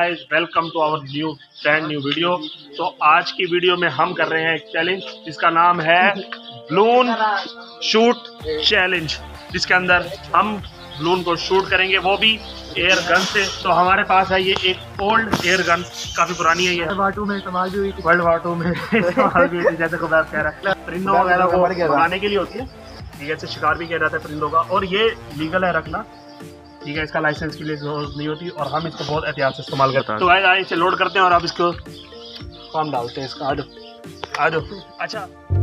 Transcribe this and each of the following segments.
Guys, welcome to our brand new video. तो आज की वीडियो में हम कर रहे हैं एक चैलेंज जिसका नाम है बलून शूट चैलेंज, जिसके अंदर हम बलून को शूट करेंगे, वो भी एयर गन से। तो हमारे पास है ये एक ओल्ड एयर गन, काफी पुरानी है। ये वर्ल्ड वार 2 में इस्तेमाल भी हुई थी, जैसे को कह रहा है परिंदों वगैरह को बनाने के लिए होती है। ठीक है, इसे शिकार भी किया जाता है परिंदों का, और ये लीगल है रखना। ठीक है, इसका लाइसेंस के लिए जरूरत नहीं होती और हम इसको बहुत एहतियात से इस्तेमाल करते हैं। तो गाइस आइए इसे लोड करते हैं और अब इसको फॉर्म डालते हैं इसका। आ जाओ। अच्छा,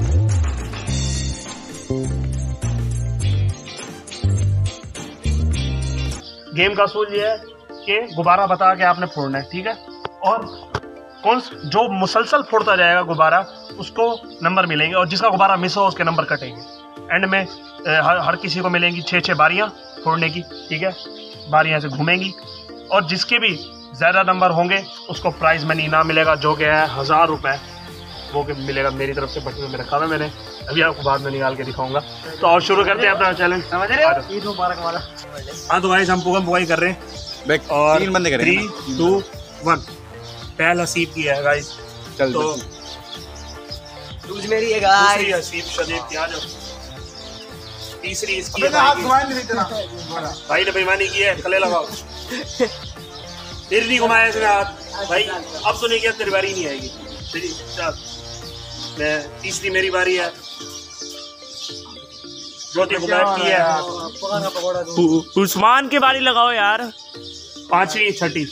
गेम का असूल ये है कि गुब्बारा बता के आपने फोड़ना है। ठीक है, और कौन जो मुसलसल फोड़ता जाएगा गुब्बारा, उसको नंबर मिलेंगे, और जिसका गुब्बारा मिस हो उसके नंबर कटेंगे। एंड में हर किसी को मिलेंगी 6 बारियां फोड़ने की। ठीक है, बारियां से घूमेंगी, और जिसके भी ज़्यादा नंबर होंगे उसको प्राइज मनी इनाम मिलेगा, जो कि है 1000 रुपये। वो कि मिलेगा मेरी तरफ से, बटन में रखा हुआ है मैंने, अभी आपको बाद में निकाल के दिखाऊंगा। तो और शुरू करते हैं अपना चैलेंज, समझ रहे हो? ईद मुबारक हमारा। हाँ तो गाइस, हम पुगम पुगाई कर रहे हैं और 3 बंदे करेंगे। 3, 2, 1। पहल हसीब की है गाइस। चल तो मेरी है गाइस, हसीब शदीद की। आ जाओ। तीसरी इसकी भाई ने बेईमानी की है, गले लगाओ। फिर नहीं घुमाया इसने हाथ भाई, अब तो नहीं किया, तेरी बारी नहीं आएगी। मैं तीसरी मेरी बारी है, चौथी गुबैब की है। उस्मान की बारी लगाओ यार। 5वीं 6ठी।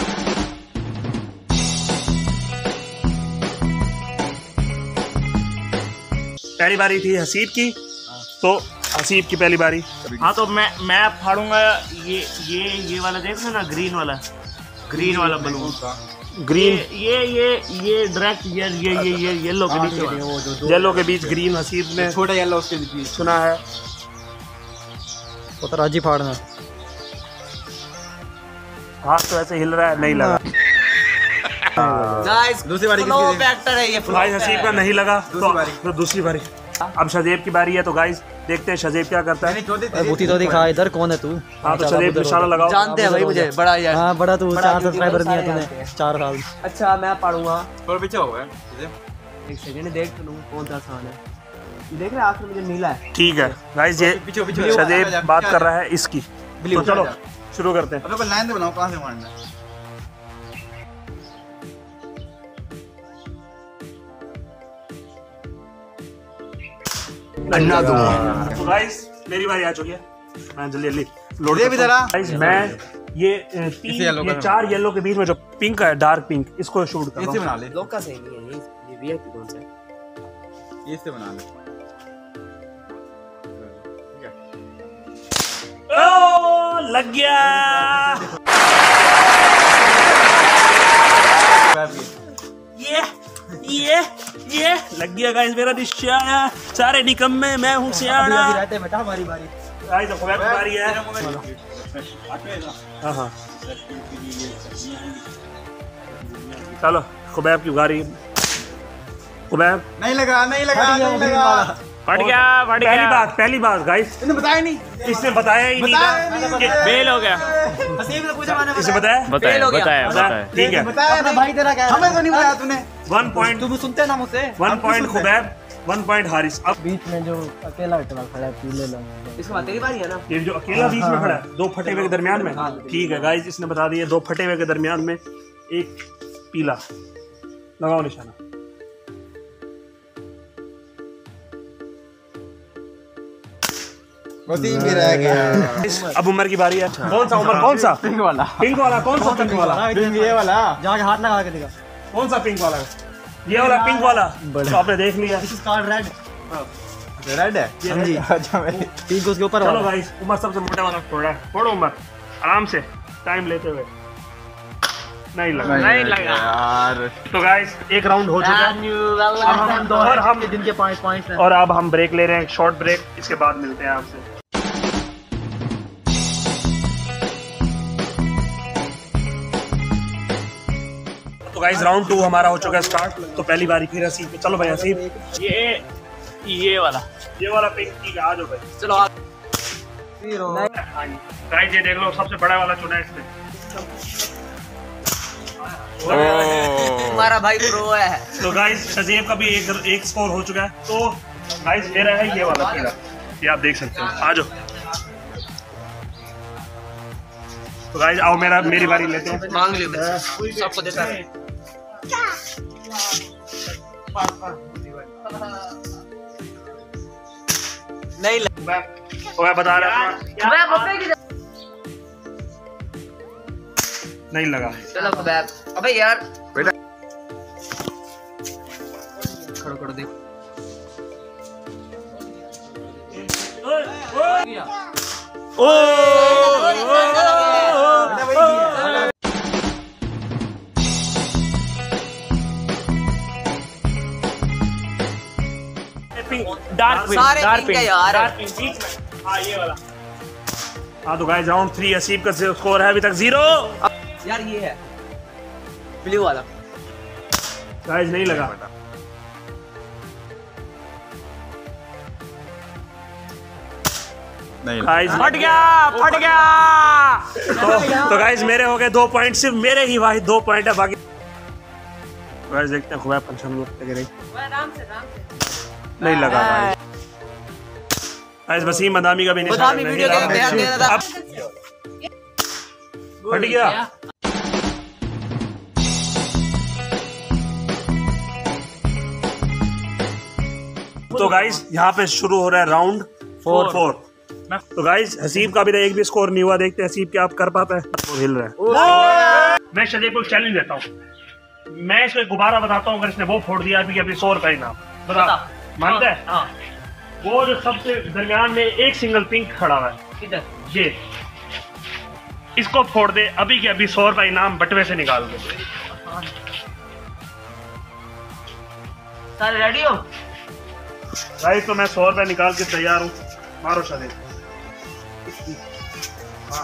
पहली बारी थी हसीब की, तो हसीब की पहली बारी। हाँ तो मैं फाड़ूंगा ये वाला, देख ना, ग्रीन वाला बलून। ग्रीन ये डायरेक्ट ये येलो के बीच, येलो के बीच ग्रीन हसीब ने छोटा येलो उसके बीच सुना है। वो तो राजी फाड़ना। हाथ तो ऐसे हिल रहा है, नहीं लगा। गाइस दूसरी बारी किसकी फैक्टर है ये? गाइस हसीब का नहीं लगा, तो दूसरी बारी। अब शजेब की बारी है, तो गाइस देखते हैं शजेब क्या करता है। बूती तो दिखा इधर, कौन है तू? हाँ तो शजेब निशाना लगाओ। जानते हैं भाई मुझे, बड़ा यार। हाँ बड़ा, तू 4 सब्सक्राइबर दिया तूने 4 साल। अच्छा मैं फाड़ूंगा। थोड़ा पीछे हो गया, एक सेकंड देख तो लूं कौन सा आसान है। ये देख रहे आखिर मुझे नीला है। ठीक है गाइस, ये शजेब बात कर रहा है इसकी। तो चलो शुरू करते हैं। अब लाइन तो बनाओ, कहां से मारना है? तो गाइस मेरी बारी आ चुकी है, मैं जल्दी लोड करता हूं। गाइस मैं ये 4 येलो के बीच में जो पिंक है, डार्क पिंक, इसको शूट कर रहा हूं। बना ले, लोग का सही नहीं है ये वीआईपी कौन सा है? ये इससे बना ले। ओ लग गया। ये लग गया गाइस, मेरा निशाना। सारे निकम्मे, मैं हूँ सियाना। बेटा हमारी बारी। गाइस अब खुबैब की बारी है। हाँ चलो खुबैब की बारी। खुबैब नहीं लगा। फट गया। पहली बात गाइस, इसने बताया नहीं। इसने बताया ही नहीं था कि फेल हो गया। हसीब ने पूछा, मैंने इसे बताया। ठीक है, बताया भाई, तेरा क्या? हमें तो नहीं बताया तूने। 1 पॉइंट तू सुनते ना मुझसे। 1 पॉइंट खुबैब, 1 पॉइंट हारिस। अब बीच में जो अकेला खड़ा है पीले लोग, इसके बाद तेरी बारी है ना। ये जो अकेला बीच में खड़ा है, 2 फटे हुए के दरमियान में। ठीक है गाइस, इसने बता दिया 2 फटे हुए के दरमियान में एक पीला। लगाओ निशाना। अब उमर की बारी है। कौन सा उमर? कौन सा? पिंक वाला। कौन सा पिंक वाला? ये वाला जाके हाथ लगा के दिखा। कौन सा पिंक वाला? ये वाला पिंक वाला। तो आपने देख लिया। रेड है जी। अच्छा पिंक उसके ऊपर। चलो गाइस, उमर सबसे मोटे वाला फोड़ा है। फोड़ो उमर, आराम से, टाइम लेते हुए। नहीं लगा यार। तो गाइस एक राउंड हो चुका है, और हम जिनके 5 पॉइंट्स हैं। और अब हम ब्रेक ले रहे हैं, शॉर्ट ब्रेक। इसके बाद मिलते हैं आपसे। तो गाइस राउंड 2 हमारा हो चुका है स्टार्ट। तो पहली बारी फिर हसीब। चलो भाई हसीब, ये वाला पिंक की आ जाओ भाई। चलो गाइस ये देख लो, सबसे बड़ा वाला चुना है इसने। हमारा भाई प्रो है। तो गाइस शजीब का भी एक स्कोर हो चुका है। तो गाइस मेरा है ये वाला पीला, ये आप देख सकते हो। आ जाओ। तो गाइस आओ मेरी बारी लेते हैं। मांग लियो सबको देता है। नहीं मैं बता रहा था नहीं लगा। चलो अबे यार खड़ो देख। डार्क पिंक यार। ये वाला। हाँ तो गाइस राउंड 3 हसीब का स्कोर है अभी तक 0। यार ये है ब्लू वाला। गाइस नहीं लगा। फट गया। तो गाइस मेरे हो गए 2 पॉइंट, सिर्फ मेरे ही वाहिद 2 पॉइंट है, बाकी गाइस देखते हैं। खुबैब पंचम लगे नहीं लगा। गाइस वसीम मदामी का भी निशान नहीं लगा। फट गया। तो गाइस यहाँ पे शुरू हो रहा है राउंड 4। तो गाइस हसीब का भी एक भी स्कोर नहीं हुआ। देखते हैं हसीब क्या आप कर पाता है। वो हिल रहा है। मैं शजीब को चैलेंज देता हूँ। मैं इसको गुब्बारा बताता हूँ, अगर इसने वो फोड़ दिया अभी 100 रुपए इनाम। बता मानता है? वो जो सबसे दरमियान में एक सिंगल पिंक खड़ा हुआ है, ये इसको फोड़ दे अभी के अभी 100 रुपए इनाम बटवे से निकाल दे। सारे रेडी हो? भाई तो मैं 100 रुपए निकाल के तैयार हूँ। मारो शजीब। हाँ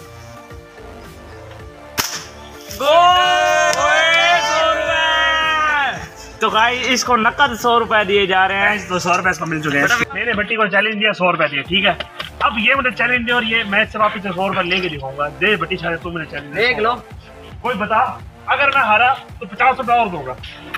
तो गाइस इसको नकद 100 रुपए दिए जा रहे हैं। तो 100 रुपए इसको मिल चुके हैं। मैंने भट्टी को चैलेंज दिया, 100 रुपए दिए, ठीक है। अब ये मुझे चैलेंज दे और ये मैच से वापस 100 रुपए लेके दिखाऊंगा। दे भट्टी शायद तू मुझे चैलेंज देख लो। कोई बता, अगर मैं हारा तो 50 रुपए और दूंगा।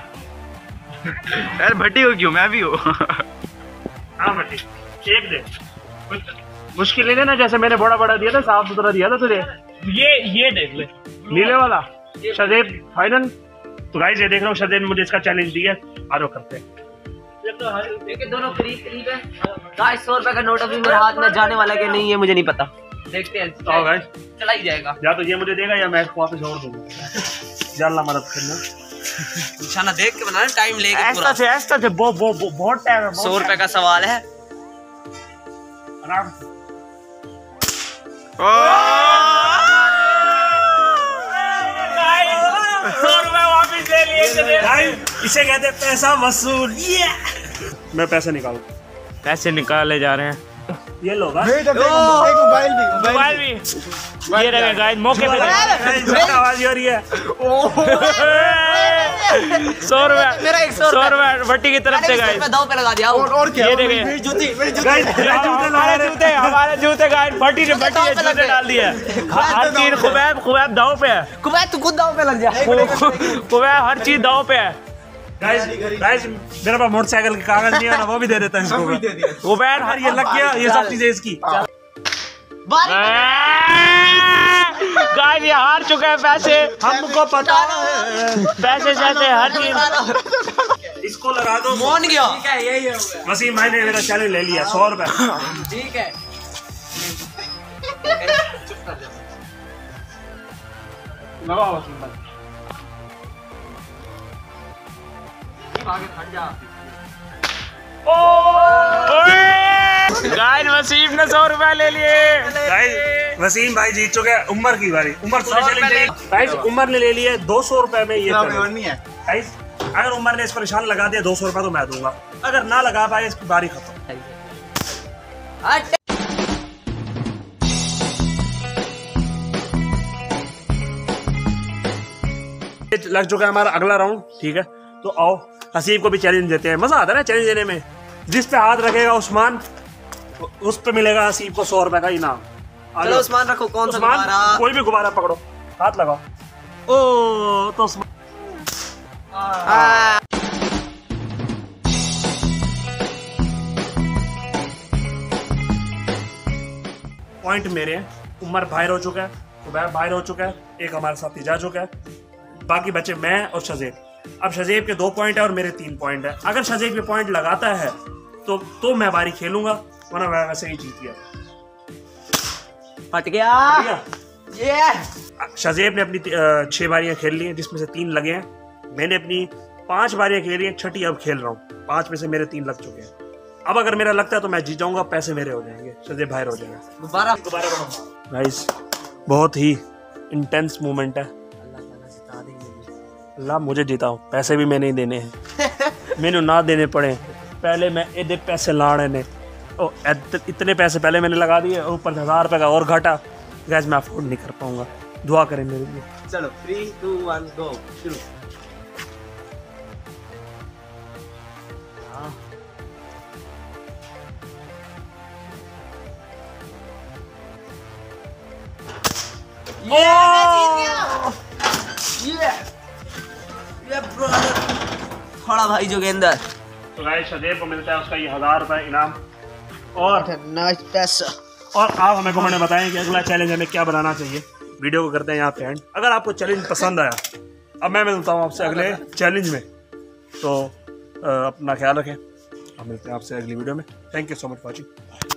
यार भट्टी हो क्यों, मैं भी हूँ। हाँ भट्टी एक दे, मुश्किल नहीं है ना, जैसे मैंने बड़ा दिया था, साफ सुथरा दिया था तुझे। ये देख ले नीले वाला शजीब फाइनल। तो गाइस ये देख रहा हूँ शजीब ने मुझे इसका चैलेंज दिया। आरो करते हैं। देखिए दोनों करीब है। गाइस 100 रुपए का नोट अभी मेरे हाथ में जाने वाला कि नहीं ये मुझे नहीं पता। देखते हैं। तो गाइस चला ही जाएगा। या तो ये मुझे देगा या मैं इसको वापस और दूंगा। जल्ला मदद करना। निशाना देख के बनाना, टाइम लेके पूरा। ऐसा से बहुत टाइम है। 100 रुपए का सवाल है। आराम। 100 रुपए वापस ले लिए। इसे कहते हैं पैसा वसूल। मैं पैसे निकालू। पैसे निकाले जा रहे हैं। ये लो मोबाइल भी ये रहे गाइस, मौके पे आवाज हो रही है। 100 रुपए मेरा 100 रुपए भट्टी की तरफ से गाइस। दाव पे लगा दिया। और क्या? ये देखिए मेरी जूते हमारे जूते गाइस भट्टी ने जूते डाल दिए। हर चीज खुबैब दाव पे है। खुबैब तू खुद दाव पे लग जा। खुबैब हर चीज दाव पे है। गाइस मेरे पास मोटरसाइकिल के कागज नहीं है ना, वो भी दे देता है इसको। वो बैठ ये लग गया, ये सब चीजें इसकी। गाइस ये हार चुके हैं पैसे। हमको पता है पैसे हर चीज। इसको लगा दो। मान गया। ठीक है यही होगा। वसीम भाई ने मेरा चैलेंज ले लिया 100 रुपए। ठीक है लगाओ वसीम भाई। गाइस वसीम ने 100 रुपए ले लिए। गाइस वसीम भाई जीत चुके हैं। उमर की बारी। उमर गाइस उमर ने ले लिए 200 रुपए में। ये गाइस अगर उमर ने इस पर निशान लगा दिया 200 रुपए तो मैं दूंगा, अगर ना लगा पाए इसकी बारी खत्म। लग चुका है हमारा अगला राउंड, ठीक है। तो आओ हसीब को भी चैलेंज देते हैं। मजा आता है ना चैलेंज देने में। जिस पे हाथ रखेगा उस्मान, उस पे मिलेगा हसीब को 100 रुपए का इनाम। चलो उस्मान रखो। कौन सा उस्मान गुब्बारा? कोई भी गुब्बारा पकड़ो, हाथ लगाओ। ओ तो पॉइंट मेरे हैं। उमर बाहर हो चुका है, उबैर बाहर हो चुका है, एक हमारे साथ जा चुका है, बाकी बचे मैं और शज़ेब। अब शज़ेब के 2 पॉइंट है और मेरे 3 पॉइंट है। अगर शज़ेब ये पॉइंट लगाता है तो मैं बारी खेलूंगा, वरना मैं वैसे ही जीत गया। फट गया। शज़ेब ने अपनी 6 बारियां खेल ली हैं, जिसमें से 3 लगे हैं। मैंने अपनी 5 बारियां खेली हैं, छठी अब खेल रहा हूँ। 5 में से मेरे 3 लग चुके हैं। अब अगर मेरा लगता है तो मैं जीत जाऊंगा, पैसे मेरे हो जाएंगे, शज़ेब बाहर हो जाएगा। गुब्बारा गाइस बहुत ही इंटेंस मोमेंट है। अल्लाह मुझे जीता हूँ, पैसे भी मैंने ही देने हैं। मैंने ना देने पड़े, पहले मैं इतने पैसे लाने ने, इतने पैसे पहले मैंने लगा दिए और ऊपर 1000 रुपये का और घाटा। गैस मैं अफोर्ड नहीं कर पाऊंगा, दुआ करें मेरे लिए। चलो 3 2 1 गो शुरू। ये थोड़ा भाई जोगेंद्र। तो गाइस शज़ेब को मिलता है उसका ये 1000 रुपये इनाम। और नाइस पैसा। और आप हमें कमेंट में बताएं कि अगला चैलेंज हमें क्या बनाना चाहिए। वीडियो को करते हैं यहाँ पे एंड। अगर आपको चैलेंज पसंद आया, अब मैं मिलता हूँ आपसे अगले चैलेंज में। तो अपना ख्याल रखें, हम मिलते हैं आपसे अगली वीडियो में। Thank you so much for watching.